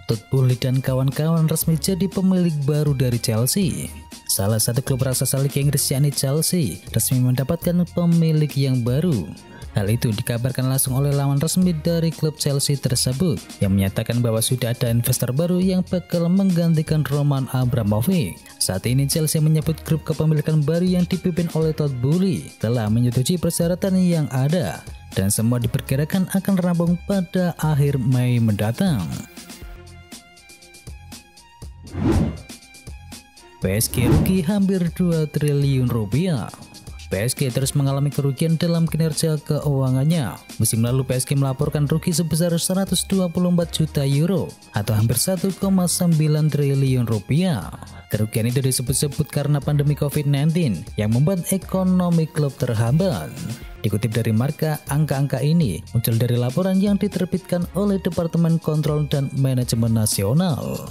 Todd Boehly dan kawan-kawan resmi jadi pemilik baru dari Chelsea. Salah satu klub raksasa Liga Inggris yakni Chelsea resmi mendapatkan pemilik yang baru. Hal itu dikabarkan langsung oleh laman resmi dari klub Chelsea tersebut yang menyatakan bahwa sudah ada investor baru yang bakal menggantikan Roman Abramovich. Saat ini Chelsea menyebut grup kepemilikan baru yang dipimpin oleh Todd Boehly telah menyetujui persyaratan yang ada dan semua diperkirakan akan rampung pada akhir Mei mendatang. PSG rugi hampir 2 triliun rupiah. PSG terus mengalami kerugian dalam kinerja keuangannya. Musim lalu PSG melaporkan rugi sebesar 124 juta euro atau hampir 1,9 triliun rupiah. Kerugian itu disebut-sebut karena pandemi COVID-19 yang membuat ekonomi klub terhambat. Dikutip dari Marca, angka-angka ini muncul dari laporan yang diterbitkan oleh Departemen Kontrol dan Manajemen Nasional.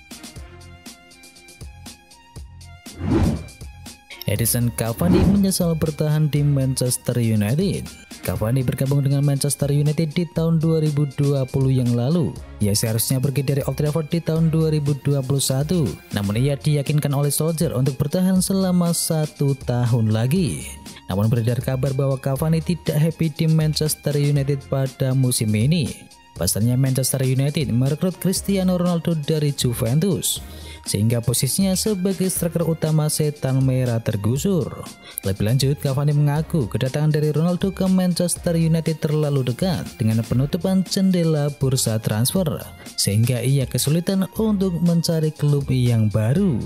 Edinson Cavani menyesal bertahan di Manchester United. Cavani bergabung dengan Manchester United di tahun 2020 yang lalu. Ia seharusnya pergi dari Old Trafford di tahun 2021. Namun ia diyakinkan oleh Solskjaer untuk bertahan selama 1 tahun lagi. Namun beredar kabar bahwa Cavani tidak happy di Manchester United pada musim ini. Pasalnya Manchester United merekrut Cristiano Ronaldo dari Juventus, sehingga posisinya sebagai striker utama Setan Merah tergusur. Lebih lanjut, Cavani mengaku kedatangan dari Ronaldo ke Manchester United terlalu dekat dengan penutupan jendela bursa transfer, sehingga ia kesulitan untuk mencari klub yang baru.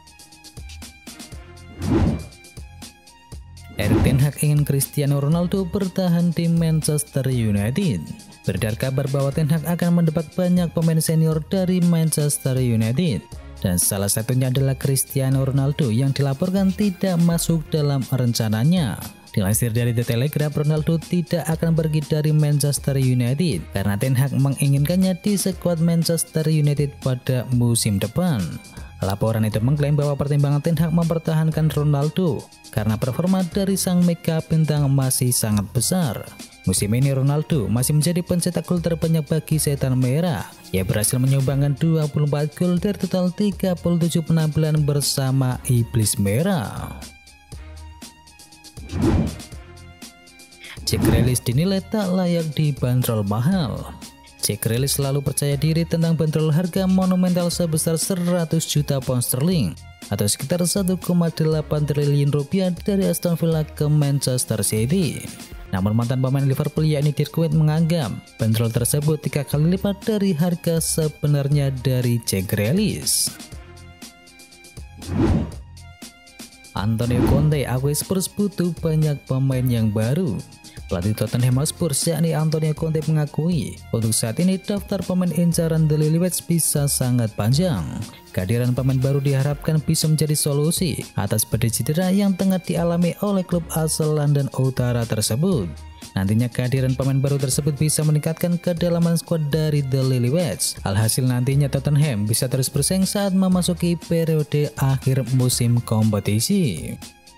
Erik ten Hag ingin Cristiano Ronaldo bertahan di Manchester United. Beredar kabar bahwa Ten Hag akan mendapat banyak pemain senior dari Manchester United, dan salah satunya adalah Cristiano Ronaldo yang dilaporkan tidak masuk dalam rencananya. Dilansir dari The Telegraph, Ronaldo tidak akan pergi dari Manchester United karena Ten Hag menginginkannya di skuad Manchester United pada musim depan. Laporan itu mengklaim bahwa pertimbangan Ten Hag mempertahankan Ronaldo karena performa dari sang mega bintang masih sangat besar. Musim ini Ronaldo masih menjadi pencetak gol terbanyak bagi Setan Merah. Ia berhasil menyumbangkan 24 gol dari total 37 penampilan bersama Iblis Merah. Jack Grealish dinilai tak layak dibanderol mahal. Jack Grealish selalu percaya diri tentang bandrol harga monumental sebesar 100 juta pound sterling atau sekitar 1,8 triliun rupiah dari Aston Villa ke Manchester City. Namun mantan pemain Liverpool yakni Dirk Kuyt menganggap bandrol tersebut 3 kali lipat dari harga sebenarnya dari Jack Grealish. Antonio Conte akui Spurs butuh banyak pemain yang baru. Pelatih Tottenham Hotspur yakni Antonio Conte mengakui untuk saat ini daftar pemain incaran The Lilywhits bisa sangat panjang. Kehadiran pemain baru diharapkan bisa menjadi solusi atas badai cedera yang tengah dialami oleh klub asal London Utara tersebut. Nantinya kehadiran pemain baru tersebut bisa meningkatkan kedalaman skuad dari The Lilywhits. Alhasil nantinya Tottenham bisa terus bersaing saat memasuki periode akhir musim kompetisi.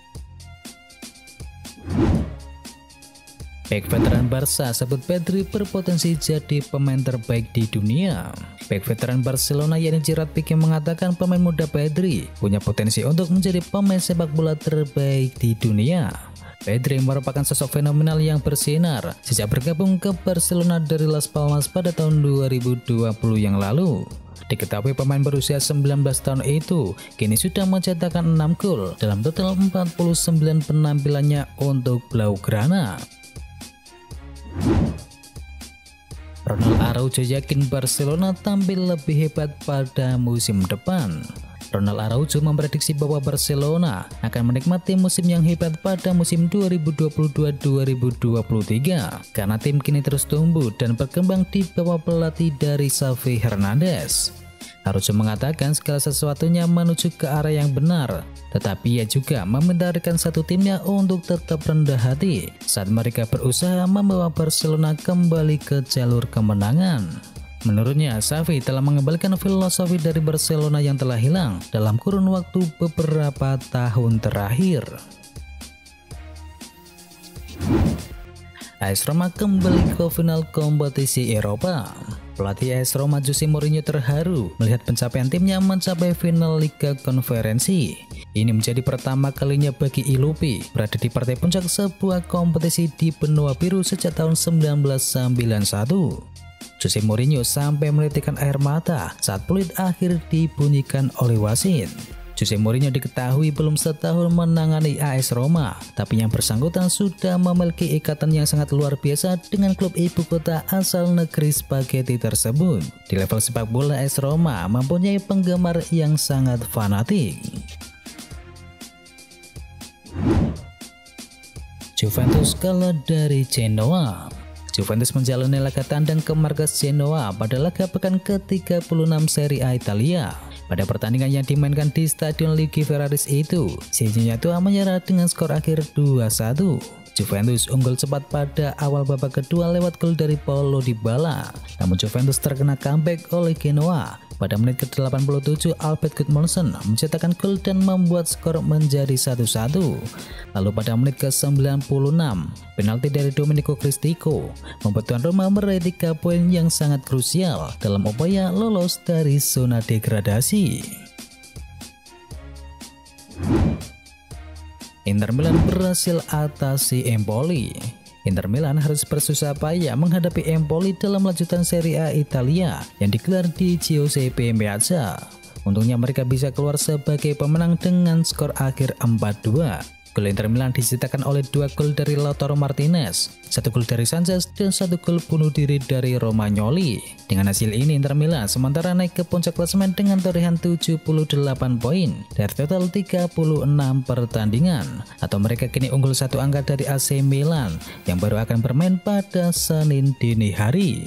Bek veteran Barca sebut Pedri berpotensi jadi pemain terbaik di dunia. Bek veteran Barcelona yakni Gerard Piqué mengatakan pemain muda Pedri punya potensi untuk menjadi pemain sepak bola terbaik di dunia. Pedri merupakan sosok fenomenal yang bersinar sejak bergabung ke Barcelona dari Las Palmas pada tahun 2020 yang lalu. Diketahui pemain berusia 19 tahun itu kini sudah mencetakkan 6 gol dalam total 49 penampilannya untuk Blaugrana. Ronald Araujo yakin Barcelona tampil lebih hebat pada musim depan. Ronald Araujo memprediksi bahwa Barcelona akan menikmati musim yang hebat pada musim 2022-2023 karena tim kini terus tumbuh dan berkembang di bawah pelatih dari Xavi Hernandez. Araujo mengatakan segala sesuatunya menuju ke arah yang benar, tetapi ia juga meminta rekan satu timnya untuk tetap rendah hati saat mereka berusaha membawa Barcelona kembali ke jalur kemenangan. Menurutnya, Xavi telah mengembalikan filosofi dari Barcelona yang telah hilang dalam kurun waktu beberapa tahun terakhir. AS Roma kembali ke final kompetisi Eropa. Pelatih AS Roma Jose Mourinho terharu melihat pencapaian timnya mencapai final Liga Konferensi. Ini menjadi pertama kalinya bagi Ilupi berada di partai puncak sebuah kompetisi di benua biru sejak tahun 1991. Jose Mourinho sampai menitikkan air mata saat peluit akhir dibunyikan oleh wasit. Jose Mourinho diketahui belum setahun menangani AS Roma, tapi yang bersangkutan sudah memiliki ikatan yang sangat luar biasa dengan klub ibu kota asal negeri spaghetti tersebut. Di level sepak bola, AS Roma mempunyai penggemar yang sangat fanatik. Juventus kalah dari Genoa. Juventus menjalani laga tandang ke markas Genoa pada laga pekan ke-36 Serie A Italia. Pada pertandingan yang dimainkan di Stadion Luigi Ferraris itu, Genoa tua menyerah dengan skor akhir 2-1. Juventus unggul cepat pada awal babak kedua lewat gol dari Paulo Dybala. Namun Juventus terkena comeback oleh Genoa. Pada menit ke-87, Albert Gudmundsson mencetakkan gol dan membuat skor menjadi 1-1. Lalu pada menit ke-96, penalti dari Domenico Cristiko membuat tuan Roma meraih 3 poin yang sangat krusial dalam upaya lolos dari zona degradasi. Inter Milan berhasil atasi Empoli. Inter Milan harus bersusah payah menghadapi Empoli dalam lanjutan Serie A Italia yang digelar di Giuseppe Meazza. Untungnya mereka bisa keluar sebagai pemenang dengan skor akhir 4-2. Gol Inter Milan diciptakan oleh 2 gol dari Lautaro Martinez, 1 gol dari Sanchez, dan 1 gol bunuh diri dari Romagnoli. Dengan hasil ini Inter Milan sementara naik ke puncak klasemen dengan torehan 78 poin dari total 36 pertandingan, atau mereka kini unggul 1 angka dari AC Milan yang baru akan bermain pada Senin dini hari.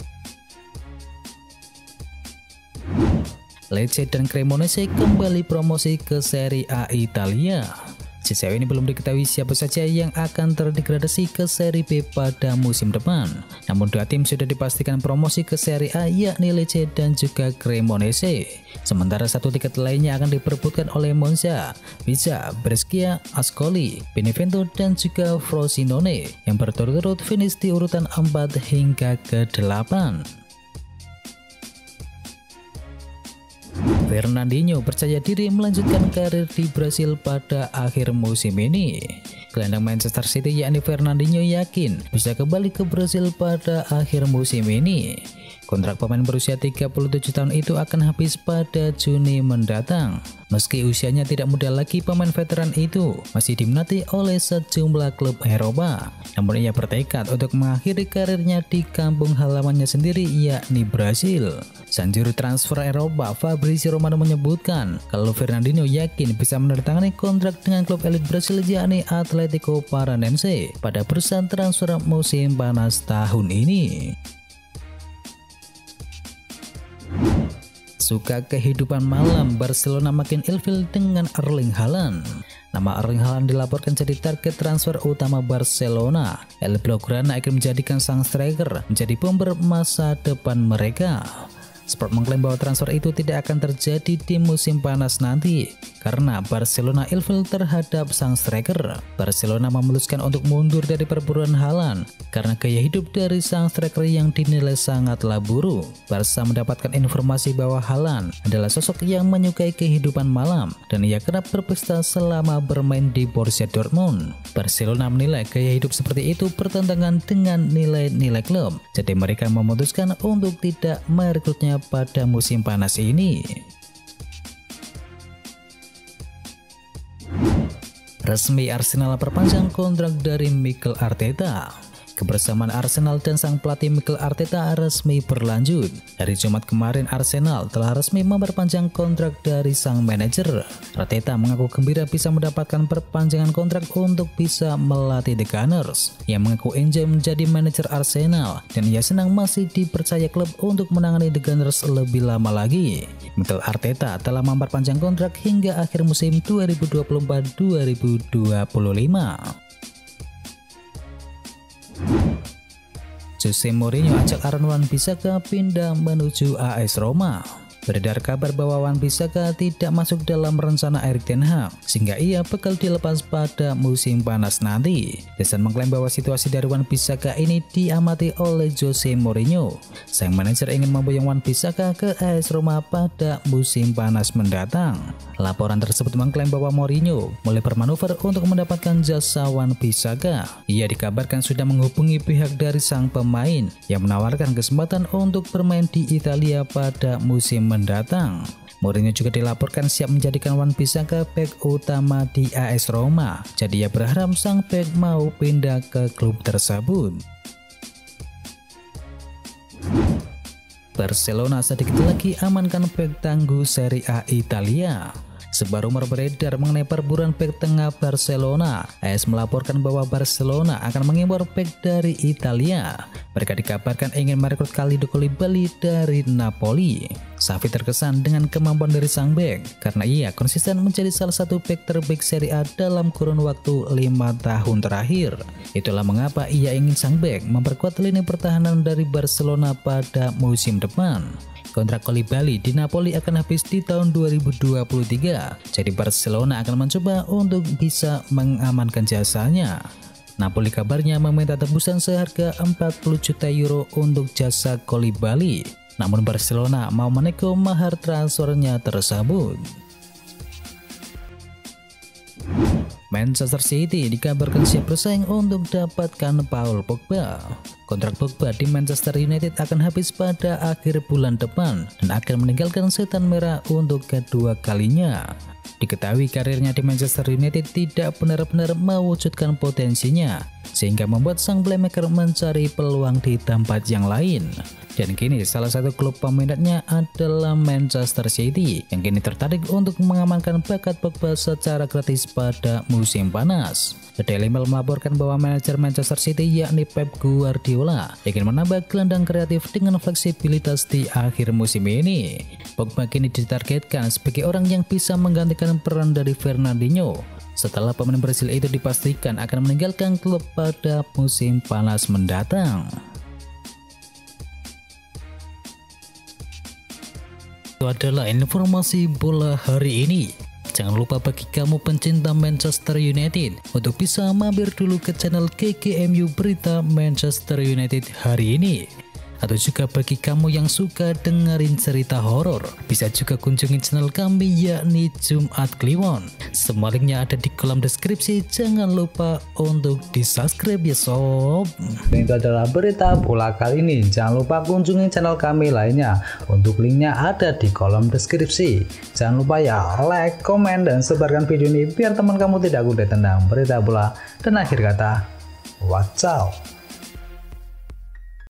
Lecce dan Cremonese kembali promosi ke Serie A Italia. Sejauh ini belum diketahui siapa saja yang akan terdegradasi ke Serie B pada musim depan. Namun 2 tim sudah dipastikan promosi ke Serie A, yakni Lecce dan juga Cremonese. Sementara 1 tiket lainnya akan diperebutkan oleh Monza, Pisa, Brescia, Ascoli, Benevento, dan juga Frosinone yang berturut-turut finish di urutan 4 hingga ke-8. Fernandinho percaya diri melanjutkan karir di Brasil pada akhir musim ini. Gelandang Manchester City yakni Fernandinho yakin bisa kembali ke Brasil pada akhir musim ini. Kontrak pemain berusia 37 tahun itu akan habis pada Juni mendatang. Meski usianya tidak muda lagi, pemain veteran itu masih diminati oleh sejumlah klub Eropa. Namun ia bertekad untuk mengakhiri karirnya di kampung halamannya sendiri, yakni Brasil. Sang juru transfer Eropa Fabrizio Romano menyebutkan kalau Fernandinho yakin bisa menandatangani kontrak dengan klub elit Brasil yakni Atletico Paranense pada bursa transfer musim panas tahun ini. Suka kehidupan malam, Barcelona makin ilfil dengan Erling Haaland. Nama Erling Haaland dilaporkan jadi target transfer utama Barcelona. El Blaugrana akan menjadikan sang striker menjadi bomber masa depan mereka. Sport mengklaim bahwa transfer itu tidak akan terjadi di musim panas nanti karena Barcelona ilfil terhadap sang striker. Barcelona memutuskan untuk mundur dari perburuan Haaland karena gaya hidup dari sang striker yang dinilai sangatlah buruk. Barca mendapatkan informasi bahwa Haaland adalah sosok yang menyukai kehidupan malam dan ia kerap berpesta selama bermain di Borussia Dortmund. Barcelona menilai gaya hidup seperti itu bertentangan dengan nilai-nilai klub, jadi mereka memutuskan untuk tidak merekrutnya pada musim panas ini. Resmi Arsenal perpanjang kontrak dari Mikel Arteta. Kebersamaan Arsenal dan sang pelatih Mikel Arteta resmi berlanjut. Hari Jumat kemarin Arsenal telah resmi memperpanjang kontrak dari sang manajer. Arteta mengaku gembira bisa mendapatkan perpanjangan kontrak untuk bisa melatih The Gunners. Ia mengaku enjoy menjadi manajer Arsenal dan ia senang masih dipercaya klub untuk menangani The Gunners lebih lama lagi. Mikel Arteta telah memperpanjang kontrak hingga akhir musim 2024-2025. Jose Mourinho ajak Aaron Wan-Bissaka pindah menuju AS Roma. Beredar kabar bahwa Wan Bissaka tidak masuk dalam rencana Erik ten Hag, sehingga ia bakal dilepas pada musim panas nanti. Desan mengklaim bahwa situasi dari Wan Bissaka ini diamati oleh Jose Mourinho. Sang manajer ingin memboyong Wan Bissaka ke AS Roma pada musim panas mendatang. Laporan tersebut mengklaim bahwa Mourinho mulai bermanuver untuk mendapatkan jasa Wan Bissaka. Ia dikabarkan sudah menghubungi pihak dari sang pemain yang menawarkan kesempatan untuk bermain di Italia pada musim mendatang. Mourinho juga dilaporkan siap menjadikan Wan Bissaka bek utama di AS Roma. Jadi ia berharap sang bek mau pindah ke klub tersebut. Barcelona sedikit lagi amankan bek tangguh Serie A Italia. Sebuah rumor beredar mengenai perburuan bek tengah Barcelona. AS melaporkan bahwa Barcelona akan mengimpor bek dari Italia. Mereka dikabarkan ingin merekrut Kalidou Koulibaly dari Napoli. Xavi terkesan dengan kemampuan dari sang bek karena ia konsisten menjadi salah satu bek terbaik Serie A dalam kurun waktu 5 tahun terakhir. Itulah mengapa ia ingin sang bek memperkuat lini pertahanan dari Barcelona pada musim depan. Kontrak Koulibaly di Napoli akan habis di tahun 2023, jadi Barcelona akan mencoba untuk bisa mengamankan jasanya. Napoli kabarnya meminta tebusan seharga 40 juta euro untuk jasa Koulibaly, namun Barcelona mau menego mahar transfernya tersebut. Manchester City dikabarkan siap bersaing untuk dapatkan Paul Pogba. Kontrak Pogba di Manchester United akan habis pada akhir bulan depan dan akan meninggalkan setan merah untuk kedua kalinya. Diketahui karirnya di Manchester United tidak benar-benar mewujudkan potensinya, sehingga membuat sang playmaker mencari peluang di tempat yang lain. Dan kini salah satu klub peminatnya adalah Manchester City yang kini tertarik untuk mengamankan bakat Pogba secara gratis pada musim panas. The Daily Mail melaporkan bahwa manajer Manchester City yakni Pep Guardiola ingin menambah gelandang kreatif dengan fleksibilitas di akhir musim ini. Pogba kini ditargetkan sebagai orang yang bisa menggantikan peran dari Fernandinho setelah pemain Brasil itu dipastikan akan meninggalkan klub pada musim panas mendatang. Itu adalah informasi bola hari ini. Jangan lupa bagi kamu pencinta Manchester United untuk bisa mampir dulu ke channel KKMU Berita Manchester United hari ini. Atau juga bagi kamu yang suka dengerin cerita horor, bisa juga kunjungi channel kami yakni Jumat Kliwon. Semua linknya ada di kolom deskripsi, jangan lupa untuk di subscribe ya sob. Dan itu adalah berita bola kali ini. Jangan lupa kunjungi channel kami lainnya, untuk linknya ada di kolom deskripsi. Jangan lupa ya like, komen, dan sebarkan video ini biar teman kamu tidak mudah tentang berita bola. Dan akhir kata, wacau.